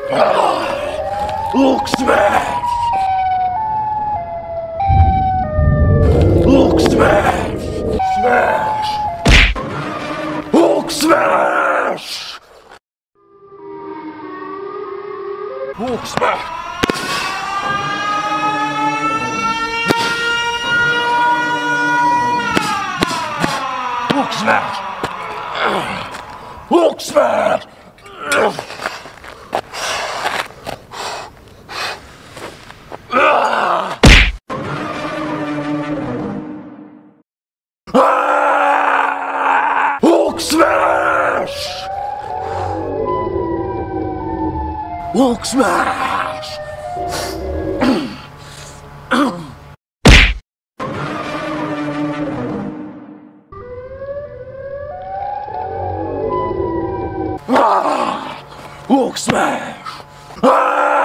Hulk smash! Hulk smash! Smash! Hulk smash! Hulk smash! Hulk smash! Hulk smash! Hulk smash! Hulk smash! Hulk smash!